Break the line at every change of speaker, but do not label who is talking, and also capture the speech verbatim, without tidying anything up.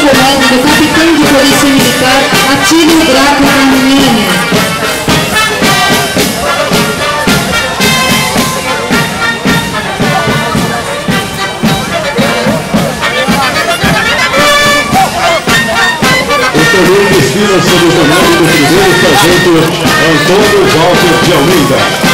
comando do capitão de polícia militar Atílio Draco Caminhani.
O torneio desfila sob o comando do primeiro sargento Antônio Walter de Almeida.